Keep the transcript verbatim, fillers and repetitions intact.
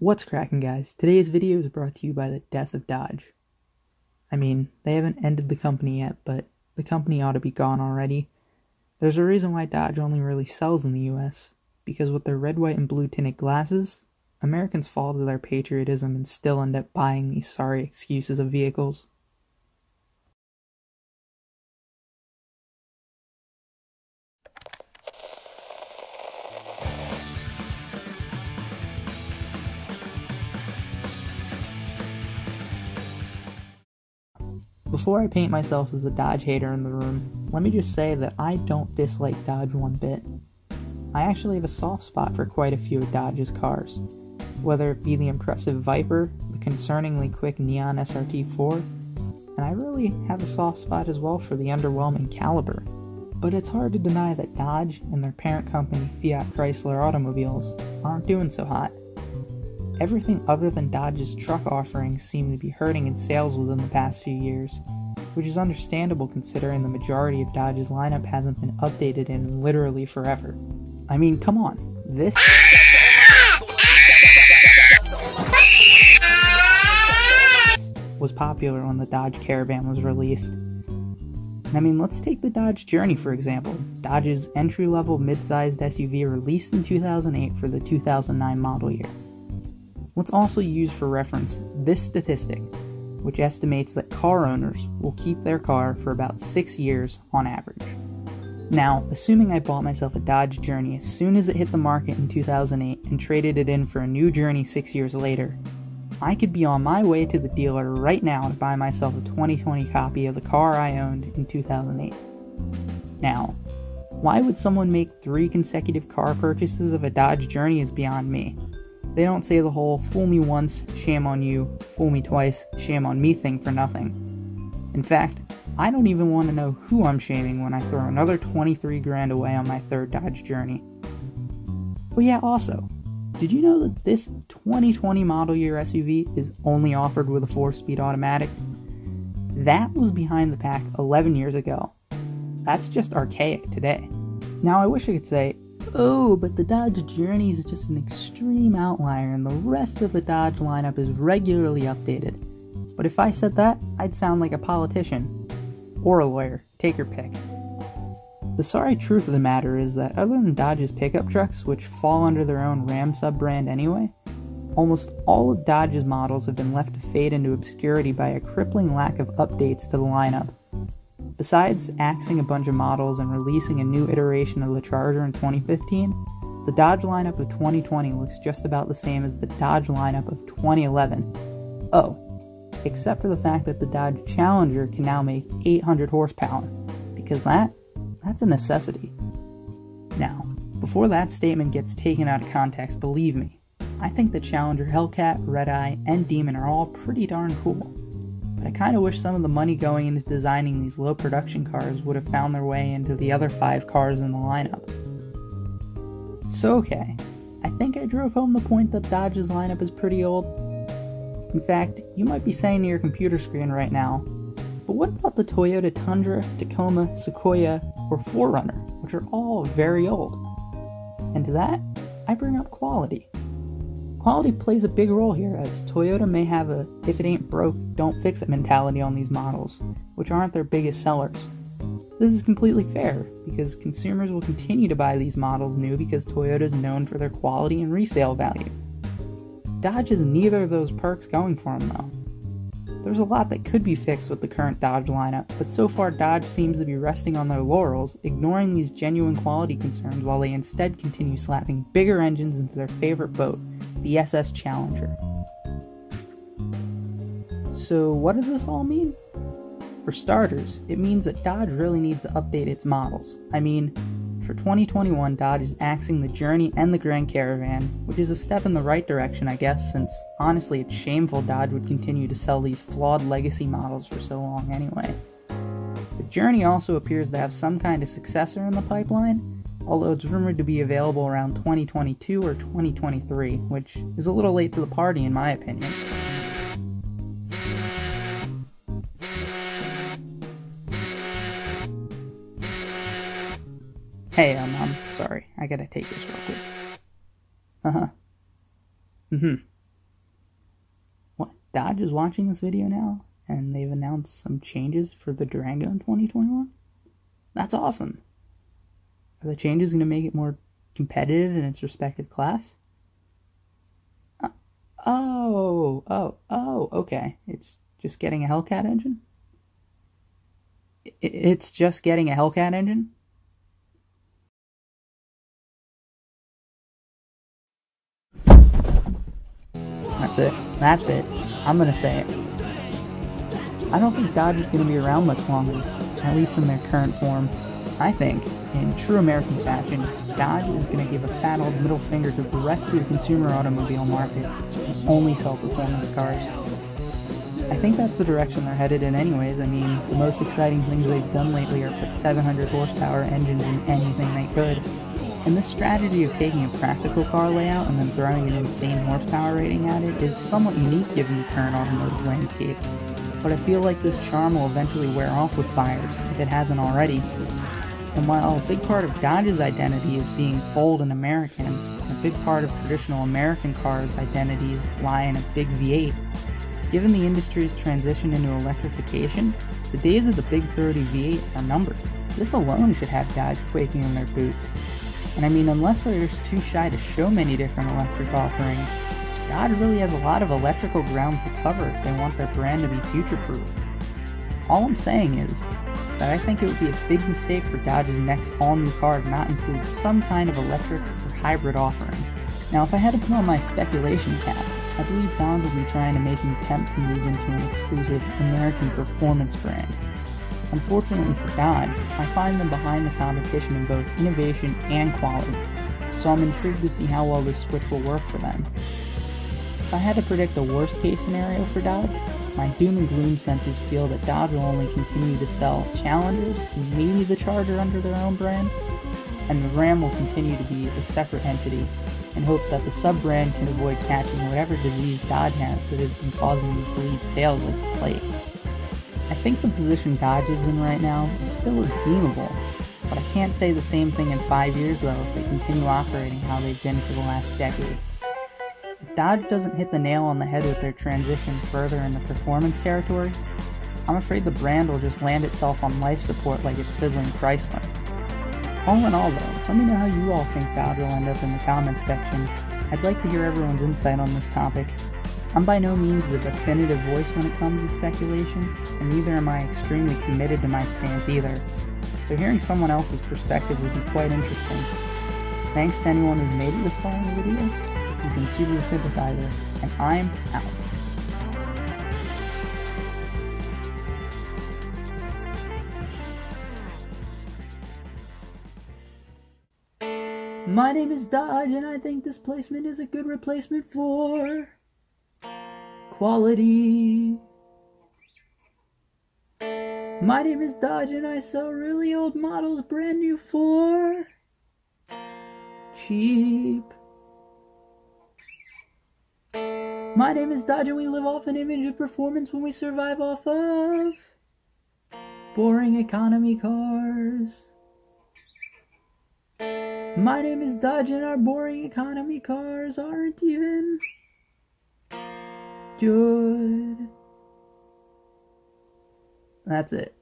What's cracking, guys? Today's video is brought to you by the death of Dodge. I mean, they haven't ended the company yet, but the company ought to be gone already. There's a reason why Dodge only really sells in the U S, because with their red, white, and blue tinted glasses, Americans fall to their patriotism and still end up buying these sorry excuses of vehicles. Before I paint myself as the Dodge hater in the room, let me just say that I don't dislike Dodge one bit. I actually have a soft spot for quite a few of Dodge's cars, whether it be the impressive Viper, the concerningly quick Neon S R T four, and I really have a soft spot as well for the underwhelming Caliber. But it's hard to deny that Dodge and their parent company Fiat Chrysler Automobiles aren't doing so hot. Everything other than Dodge's truck offerings seem to be hurting in sales within the past few years, which is understandable considering the majority of Dodge's lineup hasn't been updated in literally forever. I mean, come on, this was popular when the Dodge Caravan was released. And I mean, let's take the Dodge Journey for example, Dodge's entry-level mid-sized S U V released in two thousand eight for the two thousand nine model year. Let's also use for reference this statistic, which estimates that car owners will keep their car for about six years on average. Now, assuming I bought myself a Dodge Journey as soon as it hit the market in two thousand eight and traded it in for a new Journey six years later, I could be on my way to the dealer right now to buy myself a twenty twenty copy of the car I owned in two thousand eight. Now, why would someone make three consecutive car purchases of a Dodge Journey is beyond me. They don't say the whole fool me once, shame on you, fool me twice, shame on me thing for nothing. In fact, I don't even want to know who I'm shaming when I throw another twenty-three grand away on my third Dodge Journey. But yeah, also, did you know that this twenty twenty model year S U V is only offered with a four speed automatic? That was behind the pack eleven years ago. That's just archaic today. Now I wish I could say, oh, but the Dodge Journey is just an extreme outlier and the rest of the Dodge lineup is regularly updated. But if I said that, I'd sound like a politician. Or a lawyer, take your pick. The sorry truth of the matter is that other than Dodge's pickup trucks, which fall under their own Ram sub-brand anyway, almost all of Dodge's models have been left to fade into obscurity by a crippling lack of updates to the lineup. Besides axing a bunch of models and releasing a new iteration of the Charger in twenty fifteen, the Dodge lineup of twenty twenty looks just about the same as the Dodge lineup of twenty eleven. Oh, except for the fact that the Dodge Challenger can now make eight hundred horsepower, because that, that's a necessity. Now, before that statement gets taken out of context, believe me, I think the Challenger Hellcat, Redeye, and Demon are all pretty darn cool. But I kinda wish some of the money going into designing these low production cars would have found their way into the other five cars in the lineup. So okay, I think I drove home the point that Dodge's lineup is pretty old. In fact, you might be saying to your computer screen right now, but what about the Toyota Tundra, Tacoma, Sequoia, or four runner, which are all very old? And to that, I bring up quality. Quality plays a big role here, as Toyota may have a if it ain't broke, don't fix it mentality on these models, which aren't their biggest sellers. This is completely fair, because consumers will continue to buy these models new because Toyota is known for their quality and resale value. Dodge has neither of those perks going for them though. There's a lot that could be fixed with the current Dodge lineup, but so far Dodge seems to be resting on their laurels, ignoring these genuine quality concerns while they instead continue slapping bigger engines into their favorite boat, the S S Challenger. So what does this all mean? For starters, it means that Dodge really needs to update its models. I mean, for twenty twenty-one, Dodge is axing the Journey and the Grand Caravan, which is a step in the right direction, I guess, since honestly it's shameful Dodge would continue to sell these flawed legacy models for so long anyway. The Journey also appears to have some kind of successor in the pipeline, although it's rumored to be available around twenty twenty-two or twenty twenty-three, which is a little late to the party in my opinion. Hey, um, I'm sorry, I gotta take this real quick. Uh-huh. Mm-hmm. Dodge is watching this video now, and they've announced some changes for the Durango in twenty twenty-one. That's awesome. Are the changes going to make it more competitive in its respective class? Uh, oh, oh, oh, okay. It's just getting a Hellcat engine? It, it's just getting a Hellcat engine? That's it. That's it. I'm gonna say it. I don't think Dodge is gonna be around much longer, at least in their current form. I think, in true American fashion, Dodge is gonna give a fat old middle finger to the rest of the consumer automobile market and only sell performance cars. I think that's the direction they're headed in anyways. I mean, the most exciting things they've done lately are put seven hundred horsepower engines in anything they could. And this strategy of taking a practical car layout and then throwing an insane horsepower rating at it is somewhat unique given the current automotive landscape. But I feel like this charm will eventually wear off with buyers, if it hasn't already. And while a big part of Dodge's identity is being bold and American, and a big part of traditional American cars' identities lie in a big V eight, given the industry's transition into electrification, the days of the big thirty V eight are numbered. This alone should have Dodge quaking in their boots. And I mean, unless they're just too shy to show many different electric offerings, Dodge really has a lot of electrical grounds to cover if they want their brand to be future-proof. All I'm saying is that I think it would be a big mistake for Dodge's next all-new car to not include some kind of electric or hybrid offering. Now, if I had to put on my speculation cap, I believe Dodge will be trying to make an attempt to move into an exclusive American performance brand. Unfortunately for Dodge, I find them behind the competition in both innovation and quality, so I'm intrigued to see how well this switch will work for them. If I had to predict the worst case scenario for Dodge, my doom and gloom senses feel that Dodge will only continue to sell Challengers and maybe the Charger under their own brand, and the Ram will continue to be a separate entity in hopes that the sub-brand can avoid catching whatever disease Dodge has that has been causing them to bleed sales like the plague. I think the position Dodge is in right now is still redeemable, but I can't say the same thing in five years though if they continue operating how they've been for the last decade. If Dodge doesn't hit the nail on the head with their transition further in the performance territory, I'm afraid the brand will just land itself on life support like its sibling Chrysler. All in all though, let me know how you all think Dodge will end up in the comments section. I'd like to hear everyone's insight on this topic. I'm by no means the definitive voice when it comes to speculation, and neither am I extremely committed to my stance either, so hearing someone else's perspective would be quite interesting. Thanks to anyone who's made it this far in the video. This has been Subaru Sympathizer, and I'm out. My name is Dodge, and I think displacement is a good replacement for quality. My name is Dodge, and I sell really old models brand new for cheap. My name is Dodge, and we live off an image of performance when we survive off of boring economy cars. My name is Dodge, and our boring economy cars aren't even good. That's it.